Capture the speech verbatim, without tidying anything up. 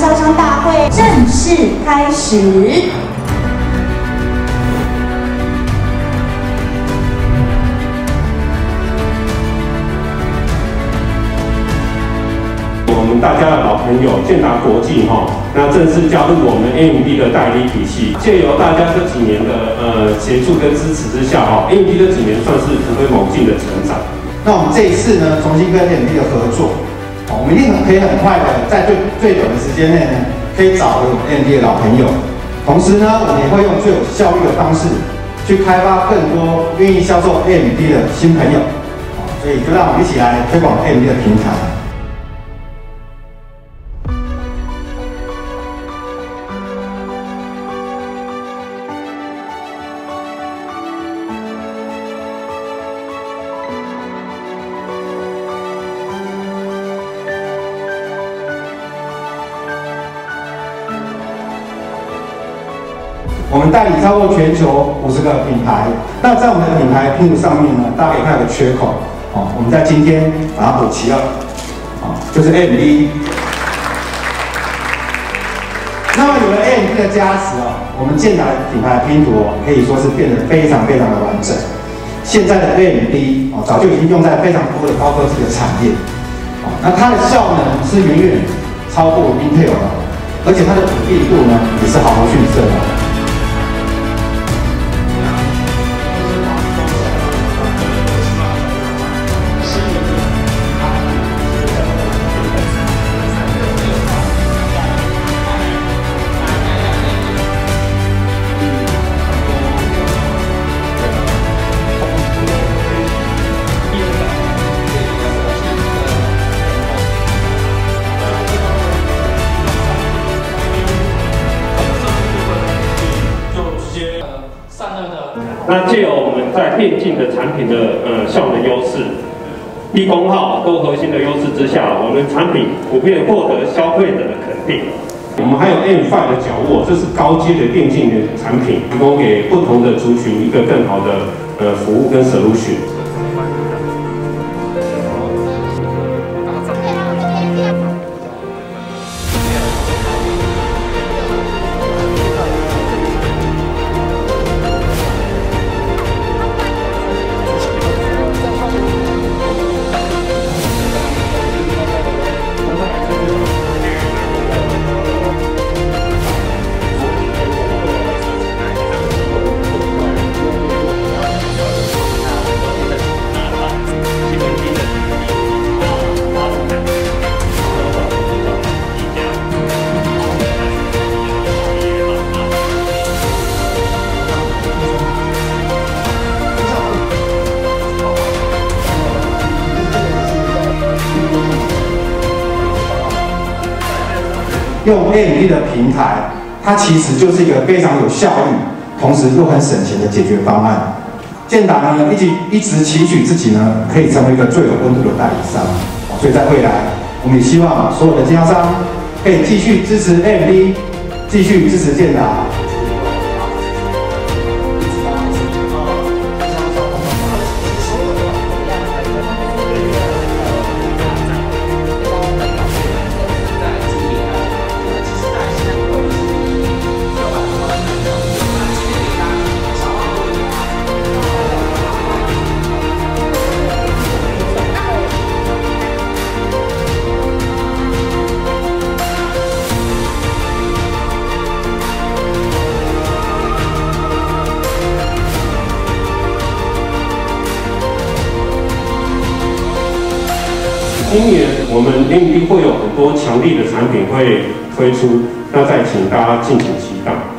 销商大会正式开始。 我们大家的老朋友健达国际哈，那正式加入我们 A M D 的代理体系。借由大家这几年的呃协助跟支持之下哈 ，A M D 这几年算是突飞猛进的成长。 那我们这一次呢，重新跟 A M D 的合作，我们一定很可以很快的在最最短的时间内呢，可以找回我们 A M D 的老朋友。同时呢，我们也会用最有效率的方式去开发更多愿意销售 A M D 的新朋友。所以就让我们一起来推广 A M D 的平台。 我们代理超过全球五十个品牌，那在我们的品牌拼图上面呢，大家可以看到有个缺口，哦，我们在今天把它补齐了，哦，就是 A M D。那么有了 A M D 的加持哦，我们健达的品牌拼图哦，可以说是变得非常非常的完整。现在的 A M D 哦，早就已经用在非常多的高科技的产业，哦，那它的效能是远远超过 Intel 的，而且它的稳定度呢，也是毫不逊色的。 那借由我们在电竞的产品的呃效能优势、低功耗、多核心的优势之下，我们产品普遍获得消费者的肯定。我们还有 M 五 的脚握，这是高阶的电竞的产品，提供给不同的族群一个更好的呃服务跟 solution。 用 A M D 的平台，它其实就是一个非常有效率，同时又很省钱的解决方案。健达呢，一直一直期许自己呢，可以成为一个最有温度的代理商。所以在未来，我们也希望所有的经销商可以继续支持 A M D， 继续支持健达。 今年我们 A M D 会有很多强力的产品会推出，那再请大家敬请期待。